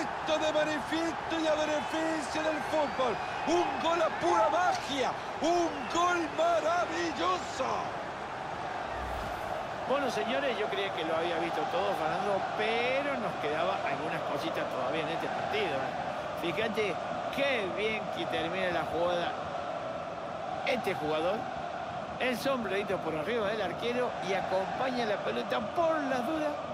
puesto de manifiesto y a beneficio del fútbol. Un gol a pura magia, un gol maravilloso. Bueno, señores, yo creía que lo había visto todo, Fernando, pero nos quedaba algunas cositas todavía en este partido. Fíjate qué bien que termina la jugada este jugador. El sombrerito por arriba del arquero y acompaña la pelota por las dudas